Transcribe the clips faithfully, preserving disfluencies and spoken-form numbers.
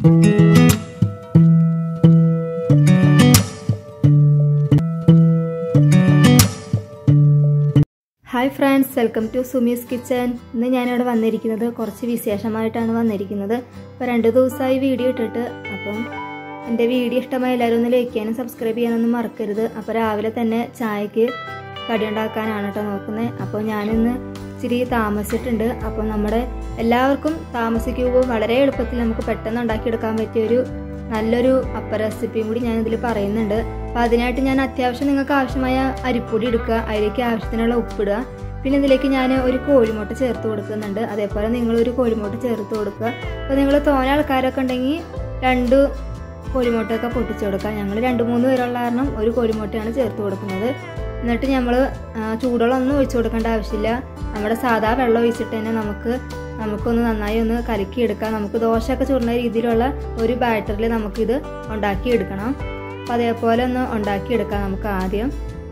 Hi friends, welcome to Sumi's kitchen. ഇന്ന് ഞാനിവിടെ വന്നിരിക്കുന്നത് കുറച്ച് വിശേഷമായിട്ടാണ് വന്നിരിക്കുന്നത്. അപ്പോൾ രണ്ട് ദിവസമായി വീഡിയോ ഇട്ടിട്ട്. അപ്പം എൻ്റെ വീഡിയോ ഇഷ്ടമായി എല്ലാവരും ഒന്ന് ലൈക്ക് ചെയ്യാനും സബ്സ്ക്രൈബ് ചെയ്യാനൊന്നും മറക്കരുത്. അപ്പോൾ രാവിലെ തന്നെ ചായക്ക് കടി ഉണ്ടാക്കാനാണ് കേട്ടോ നോക്കുന്നത്. അപ്പോൾ ഞാനിന്ന് ഇച്ചിരി താമസിച്ചിട്ടുണ്ട്. അപ്പോൾ നമ്മുടെ എല്ലാവർക്കും താമസിക്കുമ്പോൾ വളരെ എളുപ്പത്തിൽ നമുക്ക് പെട്ടെന്ന് ഉണ്ടാക്കിയെടുക്കാൻ പറ്റിയൊരു നല്ലൊരു അപ്പ റെസിപ്പിയും കൂടി ഞാനിതിൽ പറയുന്നുണ്ട്. അപ്പോൾ അതിനായിട്ട് ഞാൻ അത്യാവശ്യം നിങ്ങൾക്ക് ആവശ്യമായ അരിപ്പൊടി എടുക്കുക, അതിലേക്ക് ആവശ്യത്തിനുള്ള ഉപ്പിടുക. പിന്നെ ഇതിലേക്ക് ഞാൻ ഒരു കോഴിമുട്ട ചേർത്ത് കൊടുക്കുന്നുണ്ട്. അതേപോലെ നിങ്ങളൊരു കോഴിമുട്ട ചേർത്ത് കൊടുക്കുക. അപ്പോൾ നിങ്ങൾ തോനെ ആൾക്കാരൊക്കെ ഉണ്ടെങ്കിൽ രണ്ട് കോഴിമുട്ടയൊക്കെ പൊട്ടിച്ച് കൊടുക്കുക. ഞങ്ങൾ രണ്ട് മൂന്ന് പേരുള്ള കാരണം ഒരു കോഴിമുട്ടയാണ് ചേർത്ത് കൊടുക്കുന്നത്. എന്നിട്ട് നമ്മൾ ചൂടുവെള്ളമൊന്നും ഒഴിച്ചു കൊടുക്കേണ്ട ആവശ്യമില്ല. നമ്മുടെ സാധാ വെള്ളം ഒഴിച്ചിട്ട് തന്നെ നമുക്ക് നമുക്കൊന്ന് നന്നായി ഒന്ന് കലക്കിയെടുക്കാം. നമുക്ക് ദോശയൊക്കെ ചുടുന്ന രീതിയിലുള്ള ഒരു ബാറ്ററിൽ നമുക്കിത് ഉണ്ടാക്കിയെടുക്കണം. അപ്പം അതേപോലെ ഒന്ന് ഉണ്ടാക്കിയെടുക്കാം നമുക്ക് ആദ്യം.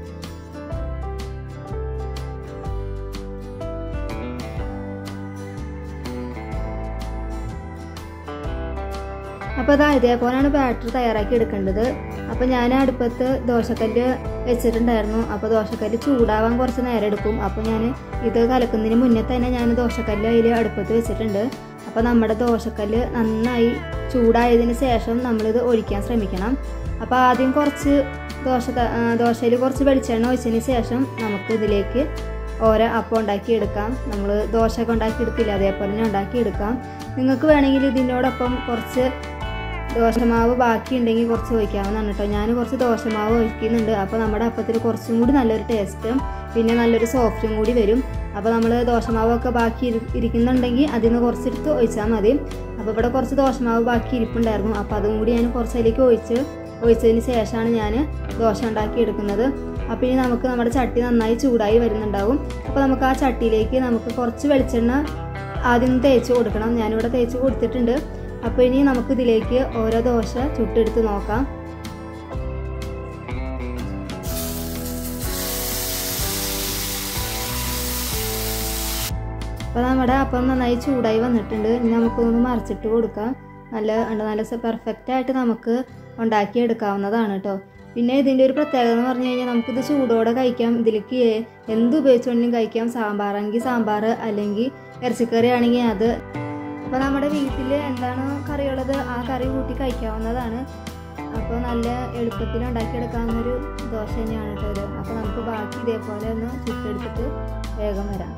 അപ്പോൾ അതാ ഇതേപോലെയാണ് ബാറ്റർ തയ്യാറാക്കി എടുക്കേണ്ടത്. അപ്പോൾ ഞാൻ അടുപ്പത്ത് ദോശക്കല്ല് വെച്ചിട്ടുണ്ടായിരുന്നു. അപ്പോൾ ദോശക്കല്ല് ചൂടാവാൻ കുറച്ച് നേരം എടുക്കും. അപ്പോൾ ഞാൻ ഇത് കലക്കുന്നതിന് മുന്നേ തന്നെ ഞാൻ ദോശക്കല്ല് അതിൽ അടുപ്പത്ത് വെച്ചിട്ടുണ്ട്. അപ്പോൾ നമ്മുടെ ദോശക്കല്ല് നന്നായി ചൂടായതിന് ശേഷം നമ്മളിത് ഒഴിക്കാൻ ശ്രമിക്കണം. അപ്പോൾ ആദ്യം കുറച്ച് ദോശ ദോശയിൽ കുറച്ച് വെളിച്ചെണ്ണ ഒഴിച്ചതിന് ശേഷം നമുക്ക് ഇതിലേക്ക് ഓരോ അപ്പം ഉണ്ടാക്കിയെടുക്കാം. നമ്മൾ ദോശയൊക്കെ ഉണ്ടാക്കിയെടുക്കില്ല, അതേപോലെ തന്നെ ഉണ്ടാക്കിയെടുക്കാം. നിങ്ങൾക്ക് വേണമെങ്കിൽ ഇതിനോടൊപ്പം കുറച്ച് ദോശമാവ് ബാക്കി ഉണ്ടെങ്കിൽ കുറച്ച് ഒഴിക്കാവുന്നതാണ് കേട്ടോ. ഞാൻ കുറച്ച് ദോശമാവ് ഒഴിക്കുന്നുണ്ട്. അപ്പോൾ നമ്മുടെ അപ്പത്തിൽ കുറച്ചും കൂടി നല്ലൊരു ടേസ്റ്റും പിന്നെ നല്ലൊരു സോഫ്റ്റും കൂടി വരും. അപ്പോൾ നമ്മൾ ദോശമാവൊക്കെ ബാക്കി ഇരിക്കുന്നുണ്ടെങ്കിൽ അതിൽ നിന്ന് കുറച്ചെടുത്ത് ഒഴിച്ചാൽ മതി. അപ്പോൾ ഇവിടെ കുറച്ച് ദോശമാവ് ബാക്കി ഇരിപ്പുണ്ടായിരുന്നു. അപ്പോൾ അതും കൂടി ഞാൻ കുറച്ച് അതിലേക്ക് ഒഴിച്ച് ഒഴിച്ചതിന് ശേഷമാണ് ഞാൻ ദോശ ഉണ്ടാക്കി എടുക്കുന്നത്. അപ്പോൾ ഇനി നമുക്ക് നമ്മുടെ ചട്ടി നന്നായി ചൂടായി വരുന്നുണ്ടാവും. അപ്പോൾ നമുക്ക് ആ ചട്ടിയിലേക്ക് നമുക്ക് കുറച്ച് വെളിച്ചെണ്ണ ആദ്യം തേച്ച് കൊടുക്കണം. ഞാനിവിടെ തേച്ച് കൊടുത്തിട്ടുണ്ട്. അപ്പോൾ ഇനി നമുക്കിതിലേക്ക് ഓരോ ദോശ ചുട്ടെടുത്ത് നോക്കാം. അപ്പോൾ നമ്മുടെ അപ്പം നന്നായി ചൂടായി വന്നിട്ടുണ്ട്. ഇനി നമുക്കൊന്ന് മറിച്ചിട്ട് കൊടുക്കാം. നല്ല നല്ല പെർഫെക്റ്റായിട്ട് നമുക്ക് ഉണ്ടാക്കിയെടുക്കാവുന്നതാണ് കേട്ടോ. പിന്നെ ഇതിൻ്റെ ഒരു പ്രത്യേകത എന്ന് പറഞ്ഞു കഴിഞ്ഞാൽ നമുക്കിത് ചൂടോടെ കഴിക്കാം. ഇതിലേക്ക് എന്ത് ഉപയോഗിച്ചുകൊണ്ടും കഴിക്കാം. സാമ്പാറാണെങ്കിൽ സാമ്പാർ, അല്ലെങ്കിൽ ഇറച്ചിക്കറി ആണെങ്കിൽ അത്. അപ്പോൾ നമ്മുടെ വീട്ടിൽ എന്താണ് കറിയുള്ളത് ആ കറി കൂട്ടി കഴിക്കാവുന്നതാണ്. അപ്പോൾ നല്ല എളുപ്പത്തിൽ ഉണ്ടാക്കിയെടുക്കാവുന്നൊരു ദോശ തന്നെയാണ് കേട്ടോ ഇത്. അപ്പോൾ നമുക്ക് ബാക്കി ഇതേപോലെ ഒന്ന് ചുട്ടെടുത്തിട്ട് വേഗം വരാം.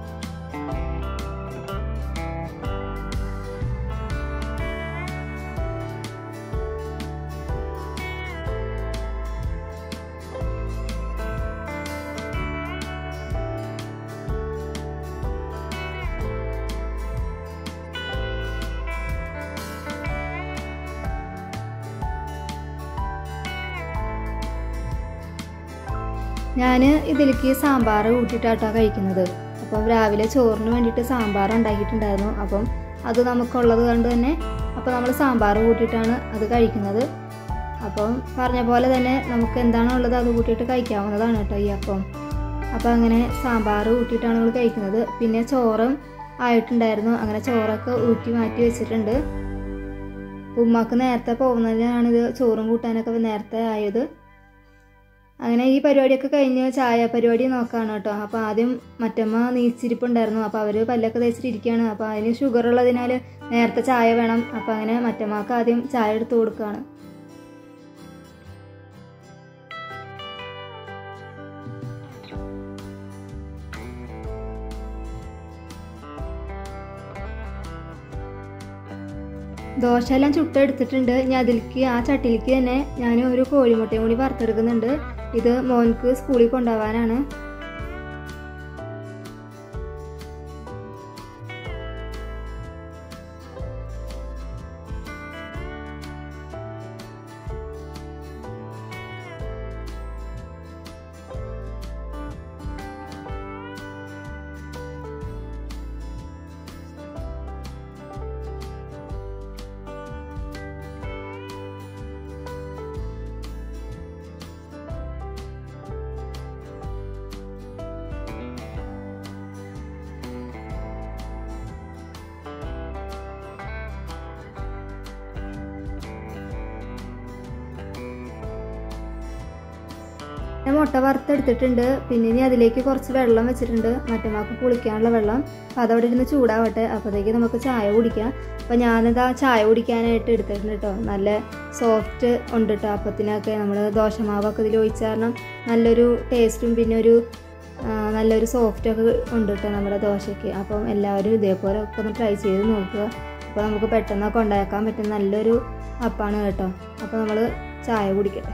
ഞാൻ ഇതിലേക്ക് സാമ്പാർ കൂട്ടിയിട്ടാട്ടോ കഴിക്കുന്നത്. അപ്പം രാവിലെ ചോറിന് വേണ്ടിയിട്ട് സാമ്പാർ ഉണ്ടാക്കിയിട്ടുണ്ടായിരുന്നു. അപ്പം അത് നമുക്കുള്ളത് കൊണ്ട് തന്നെ അപ്പോൾ നമ്മൾ സാമ്പാർ കൂട്ടിയിട്ടാണ് അത് കഴിക്കുന്നത്. അപ്പം പറഞ്ഞ പോലെ തന്നെ നമുക്ക് എന്താണുള്ളത് അത് കൂട്ടിയിട്ട് കഴിക്കാവുന്നതാണ് കേട്ടോ ഈ അപ്പം. അപ്പോൾ അങ്ങനെ സാമ്പാർ കൂട്ടിയിട്ടാണ് നമ്മൾ കഴിക്കുന്നത്. പിന്നെ ചോറും ആയിട്ടുണ്ടായിരുന്നു. അങ്ങനെ ചോറൊക്കെ ഊറ്റി മാറ്റി വെച്ചിട്ടുണ്ട്. ഉമ്മാക്ക് നേരത്തെ പോകുന്നതിനാണ് ഇത് ചോറും കൂട്ടാനൊക്കെ നേരത്തെ ആയത്. അങ്ങനെ ഈ പരിപാടിയൊക്കെ കഴിഞ്ഞ് ചായ പരിപാടി നോക്കുകയാണ് കേട്ടോ. അപ്പോൾ ആദ്യം മറ്റമ്മ നീച്ചിരിപ്പുണ്ടായിരുന്നു. അപ്പോൾ അവർ പല്ലൊക്കെ തേച്ചിട്ടിരിക്കുകയാണ്. അപ്പോൾ അതിന് ഷുഗർ ഉള്ളതിനാൽ നേരത്തെ ചായ വേണം. അപ്പോൾ അങ്ങനെ മറ്റമ്മക്ക് ആദ്യം ചായ എടുത്ത് കൊടുക്കുകയാണ്. ദോശ എല്ലാം ചുട്ടെടുത്തിട്ടുണ്ട്. ഞാൻ അതിലേക്ക് ആ ചട്ടിയിലേക്ക് തന്നെ ഞാൻ ഒരു കോഴിമുട്ടയും കൂടി വറുത്തെടുക്കുന്നുണ്ട്. ഇത് മോൻക്ക് സ്കൂളിൽ കൊണ്ടുപോകാനാണ്. ഞാൻ മുട്ട വറുത്തെടുത്തിട്ടുണ്ട്. പിന്നെ ഇനി അതിലേക്ക് കുറച്ച് വെള്ളം വെച്ചിട്ടുണ്ട്, മറ്റമാക്ക് കുളിക്കാനുള്ള വെള്ളം. അപ്പോൾ അതവിടെ ഇരുന്ന് ചൂടാവട്ടെ. അപ്പോഴത്തേക്ക് നമുക്ക് ചായ കുടിക്കാം. അപ്പോൾ ഞാനിതാ ചായ കുടിക്കാനായിട്ട് എടുത്തിട്ടുണ്ട് കേട്ടോ. നല്ല സോഫ്റ്റ് ഉണ്ട് കേട്ടോ അപ്പത്തിനൊക്കെ. നമ്മൾ ദോശമാവൊക്കെ ഇതിൽ ഒഴിച്ച കാരണം നല്ലൊരു ടേസ്റ്റും പിന്നെ ഒരു നല്ലൊരു സോഫ്റ്റൊക്കെ ഉണ്ട് കേട്ടോ നമ്മുടെ ദോശയ്ക്ക്. അപ്പം എല്ലാവരും ഇതേപോലെ ഒക്കെ ഒന്ന് ട്രൈ ചെയ്ത് നോക്കുക. അപ്പോൾ നമുക്ക് പെട്ടെന്നൊക്കെ ഉണ്ടാക്കാൻ പറ്റുന്ന നല്ലൊരു അപ്പാണ് കേട്ടോ. അപ്പോൾ നമ്മൾ ചായ കുടിക്കട്ടെ.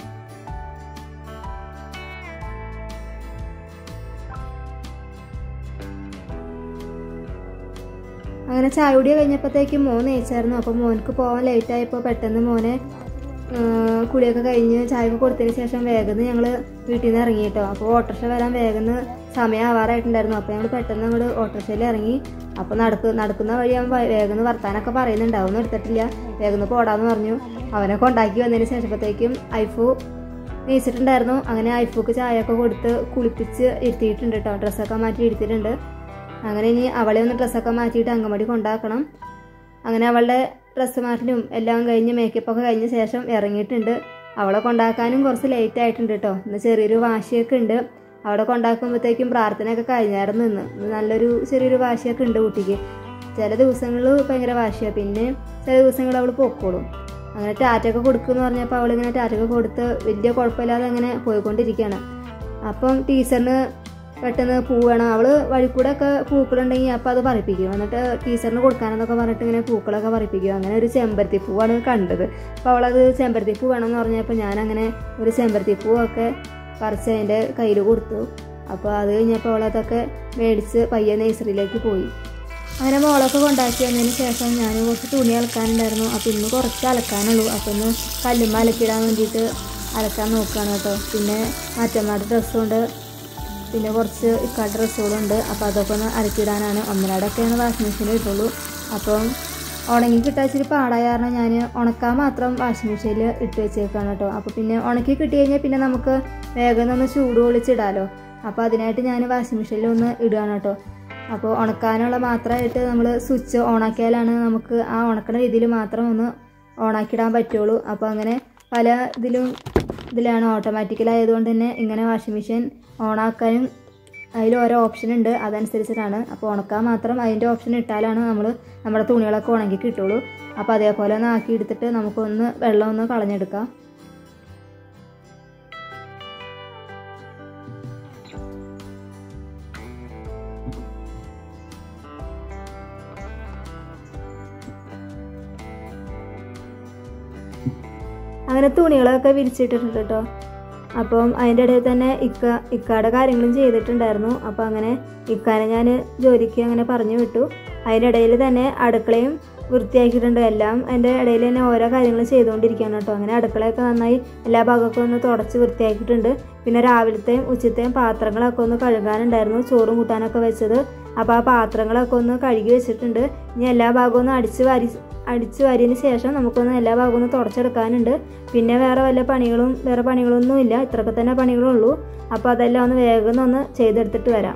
അങ്ങനെ ചായ കുടി കഴിഞ്ഞപ്പോഴത്തേക്കും മോൻ നെയ്ച്ചായിരുന്നു. അപ്പോൾ മോനക്ക് പോകാൻ ലേറ്റായപ്പോൾ പെട്ടെന്ന് മോനെ കുളിയൊക്കെ കഴിഞ്ഞ് ചായയൊക്കെ കൊടുത്തതിന് ശേഷം വേഗം ഞങ്ങൾ വീട്ടിൽ നിന്ന് ഇറങ്ങി കേട്ടോ. അപ്പോൾ ഓട്ടോറിക്ഷ വരാൻ വേഗം സമയം ആവാറായിട്ടുണ്ടായിരുന്നു. അപ്പോൾ ഞങ്ങൾ പെട്ടെന്ന് അങ്ങോട്ട് ഓട്ടോറിക്ഷയിൽ ഇറങ്ങി. അപ്പോൾ നടക്ക് നടക്കുന്ന വഴി അവൻ വേഗം വർത്താനൊക്കെ പറയുന്നുണ്ടാവും, ഒന്നും എടുത്തിട്ടില്ല, വേഗം പോടാന്ന് പറഞ്ഞു. അവനെ കൊണ്ടാക്കി വന്നതിന് ശേഷപ്പോഴത്തേക്കും ഐഫു നീച്ചിട്ടുണ്ടായിരുന്നു. അങ്ങനെ ഐഫുക്ക് ചായയൊക്കെ കൊടുത്ത് കുളിപ്പിച്ച് ഇരുത്തിയിട്ടുണ്ട് കേട്ടോ. ഡ്രസ്സൊക്കെ മാറ്റി ഇരുത്തിയിട്ടുണ്ട്. അങ്ങനെ ഇനി അവളെ ഒന്ന് ഡ്രസ്സൊക്കെ മാറ്റിയിട്ട് അങ്കൻവാടി കൊണ്ടാക്കണം. അങ്ങനെ അവളുടെ ഡ്രസ്സ് മാറ്റലും എല്ലാം കഴിഞ്ഞ് മേക്കപ്പൊക്കെ കഴിഞ്ഞ ശേഷം ഇറങ്ങിയിട്ടുണ്ട്. അവളെ കൊണ്ടാക്കാനും കുറച്ച് ലേറ്റ് ആയിട്ടുണ്ട് കേട്ടോ. ഇന്ന് ചെറിയൊരു വാശിയൊക്കെ ഉണ്ട്. അവിടെ കൊണ്ടാക്കുമ്പോഴത്തേക്കും പ്രാർത്ഥനയൊക്കെ കഴിഞ്ഞായിരുന്നു. ഇന്ന് നല്ലൊരു ചെറിയൊരു വാശിയൊക്കെ ഉണ്ട് കുട്ടിക്ക്. ചില ദിവസങ്ങളിൽ ഭയങ്കര വാശിയാണ്, പിന്നെ ചില ദിവസങ്ങളിൽ അവൾ പൊക്കോളും. അങ്ങനെ ടാറ്റൊക്കെ കൊടുക്കുമെന്ന് പറഞ്ഞപ്പോൾ അവളിങ്ങനെ ടാറ്റൊക്കെ കൊടുത്ത് വലിയ കുഴപ്പമില്ലാതെ അങ്ങനെ പോയിക്കൊണ്ടിരിക്കുകയാണ്. അപ്പം ടീച്ചറിന് പെട്ടെന്ന് പൂ വേണം. അവൾ വഴിക്കൂടെ ഒക്കെ പൂക്കളുണ്ടെങ്കിൽ അപ്പോൾ അത് പറിപ്പിക്കും. എന്നിട്ട് ടീച്ചറിന് കൊടുക്കാനെന്നൊക്കെ പറഞ്ഞിട്ട് ഇങ്ങനെ പൂക്കളൊക്കെ പറിപ്പിക്കും. അങ്ങനെ ഒരു ചെമ്പരത്തി പൂവാണ് കണ്ടത്. അപ്പോൾ അവളത് ചെമ്പരത്തി പൂ വേണമെന്ന് പറഞ്ഞപ്പോൾ ഞാനങ്ങനെ ഒരു ചെമ്പരത്തി പൂവൊക്കെ പറിച്ച് അതിൻ്റെ കയ്യിൽ കൊടുത്തു. അപ്പോൾ അത് കഴിഞ്ഞപ്പോൾ അവളതൊക്കെ മേടിച്ച് പയ്യെ നേഴ്സറിയിലേക്ക് പോയി. അങ്ങനെ മോളൊക്കെ കൊണ്ടാക്കി വന്നതിന് ശേഷം ഞാൻ കുറച്ച് തുണി അലക്കാനുണ്ടായിരുന്നു. അപ്പോൾ ഇന്ന് കുറച്ച് അലക്കാനുള്ളൂ. അപ്പോൾ ഒന്ന് കല്ലുമ്മ അലക്കിടാൻ വേണ്ടിയിട്ട് അലക്കാൻ നോക്കുകയാണ് കേട്ടോ. പിന്നെ മറ്റന്നാട് ഡ്രസ്സുണ്ട്, പിന്നെ കുറച്ച് ഇക്കാ ഡ്രസ്സുകളുണ്ട്. അപ്പോൾ അതൊക്കെ ഒന്ന് അലക്കിടാനാണ്. ഒന്നരാടൊക്കെയാണ് വാഷിംഗ് മെഷീനിൽ ഇട്ടുള്ളൂ. അപ്പം ഉണങ്ങി കിട്ടാൻ ഇച്ചിരി പാടായ കാരണം ഞാൻ ഉണക്കാൻ മാത്രം വാഷിംഗ് മെഷീനിൽ ഇട്ട് വെച്ചേക്കാണ് കേട്ടോ. അപ്പോൾ പിന്നെ ഉണക്കി കിട്ടി കഴിഞ്ഞാൽ പിന്നെ നമുക്ക് വേഗം ഒന്ന് ചൂട് ഒളിച്ചിടാമല്ലോ. അപ്പോൾ അതിനായിട്ട് ഞാൻ വാഷിംഗ് മെഷീനിൽ ഒന്ന് ഇടുകയാണ് കേട്ടോ. അപ്പോൾ ഉണക്കാനുള്ള മാത്രമായിട്ട് നമ്മൾ സ്വിച്ച് ഓണാക്കിയാലാണ് നമുക്ക് ആ ഉണക്കുന്ന രീതിയിൽ മാത്രം ഒന്ന് ഓണാക്കിയിടാൻ പറ്റുള്ളൂ. അപ്പോൾ അങ്ങനെ പല ഇതിലും ഇതിലാണ് ഓട്ടോമാറ്റിക്കലായതുകൊണ്ട് തന്നെ ഇങ്ങനെ വാഷിംഗ് മെഷീൻ ഓണാക്കാനും അതിൽ ഓരോ ഓപ്ഷൻ ഉണ്ട്, അതനുസരിച്ചിട്ടാണ്. അപ്പോൾ ഉണക്കാൻ മാത്രം അതിൻ്റെ ഓപ്ഷൻ ഇട്ടാലാണ് നമ്മൾ നമ്മുടെ തുണികളൊക്കെ ഉണങ്ങി കിട്ടുള്ളൂ. അപ്പോൾ അതേപോലെ ഒന്ന് ആക്കി എടുത്തിട്ട് നമുക്കൊന്ന് വെള്ളം ഒന്ന് കളഞ്ഞെടുക്കാം. അങ്ങനെ തുണികളൊക്കെ വിരിച്ചിട്ടിട്ടുണ്ട് കേട്ടോ. അപ്പം അതിൻ്റെ ഇടയിൽ തന്നെ ഇക്ക ഇക്കാടെ കാര്യങ്ങളും ചെയ്തിട്ടുണ്ടായിരുന്നു. അപ്പോൾ അങ്ങനെ ഇക്കാനെ ഞാൻ ജോലിക്ക് അങ്ങനെ പറഞ്ഞു വിട്ടു. അതിൻ്റെ ഇടയിൽ തന്നെ അടുക്കളയും വൃത്തിയാക്കിയിട്ടുണ്ട്. എല്ലാം അതിൻ്റെ ഇടയിൽ തന്നെ ഓരോ കാര്യങ്ങൾ ചെയ്തുകൊണ്ടിരിക്കുകയാണ് കേട്ടോ. അങ്ങനെ അടുക്കളയൊക്കെ നന്നായി എല്ലാ ഭാഗമൊക്കെ ഒന്ന് തുടച്ച് വൃത്തിയാക്കിയിട്ടുണ്ട്. പിന്നെ രാവിലത്തെയും ഉച്ചത്തെയും പാത്രങ്ങളൊക്കെ ഒന്ന് കഴുകാനുണ്ടായിരുന്നു, ചോറും കൂട്ടാനൊക്കെ വെച്ചത്. അപ്പോൾ ആ പാത്രങ്ങളൊക്കെ ഒന്ന് കഴുകി വെച്ചിട്ടുണ്ട്. ഇനി എല്ലാ ഭാഗവും ഒന്ന് അടിച്ച് വാരി അടിച്ച് വാരിയതിന് ശേഷം നമുക്കൊന്ന് എല്ലാ ഭാഗവും ഒന്ന് തുടച്ചെടുക്കാനുണ്ട്. പിന്നെ വേറെ വല്ല പണികളും വേറെ പണികളൊന്നും ഇല്ല, ഇത്രയൊക്കെ തന്നെ പണികളുള്ളൂ. അപ്പോൾ അതെല്ലാം ഒന്ന് വേഗം ഒന്ന് ചെയ്തെടുത്തിട്ട് വരാം.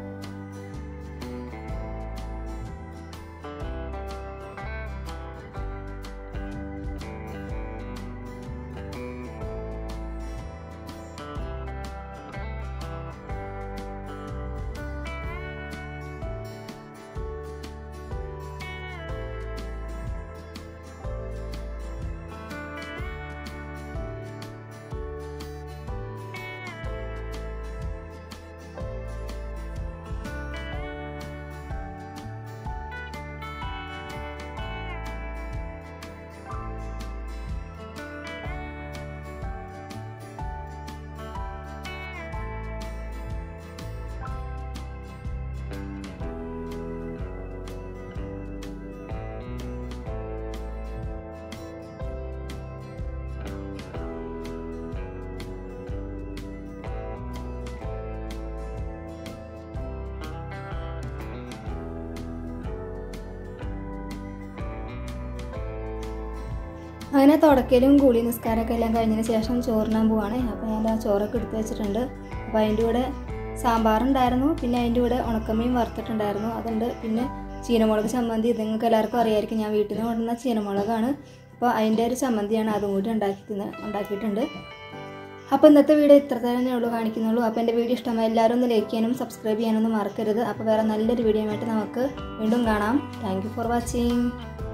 അങ്ങനെ തുടക്കലും കൂളി നിസ്കാരമൊക്കെ എല്ലാം കഴിഞ്ഞതിന് ശേഷം ചോറിനാൻ പോവാണ്. അപ്പോൾ ഞാൻ ആ ചോറൊക്കെ എടുത്ത് വെച്ചിട്ടുണ്ട്. അപ്പോൾ അതിൻ്റെ കൂടെ സാമ്പാറുണ്ടായിരുന്നു, പിന്നെ അതിൻ്റെ കൂടെ ഉണക്കമീൻ വറുത്തിട്ടുണ്ടായിരുന്നു, അതുണ്ട്. പിന്നെ ചീനമുളക് ചമ്മന്തി, ഇത് നിങ്ങൾക്ക് എല്ലാവർക്കും അറിയാമായിരിക്കും, ഞാൻ വീട്ടിൽ നിന്ന് കൊണ്ടുവന്ന ചീനമുളകാണ്. അപ്പോൾ അതിൻ്റെ ഒരു ചമ്മന്തിയാണ്, അതും കൂടി ഉണ്ടാക്കി ഉണ്ടാക്കിയിട്ടുണ്ട്. അപ്പോൾ ഇന്നത്തെ വീഡിയോ ഇത്ര തന്നെ ഉള്ളൂ കാണിക്കുന്നുള്ളൂ. അപ്പോൾ എൻ്റെ വീഡിയോ ഇഷ്ടമായി എല്ലാവരും ഒന്ന് ലൈക്ക് ചെയ്യാനും സബ്സ്ക്രൈബ് ചെയ്യാനൊന്നും മറക്കരുത്. അപ്പോൾ വേറെ നല്ലൊരു വീഡിയോ ആയിട്ട് നമുക്ക് വീണ്ടും കാണാം. Thank you for watching.